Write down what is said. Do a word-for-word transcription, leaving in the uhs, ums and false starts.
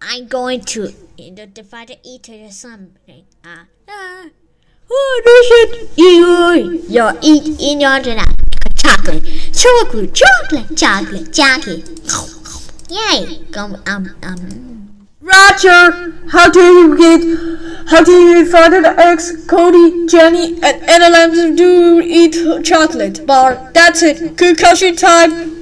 I'm going to identify the eater or something. Ah, ah. Oh, no shit. You, you're eat in your chocolate, chocolate, chocolate, chocolate, chocolate. Yay! Come, um, um. Roger, how do you get? How do you find an X? Cody, Jenny, and N L Ms do eat chocolate bar. That's it. Concussion time.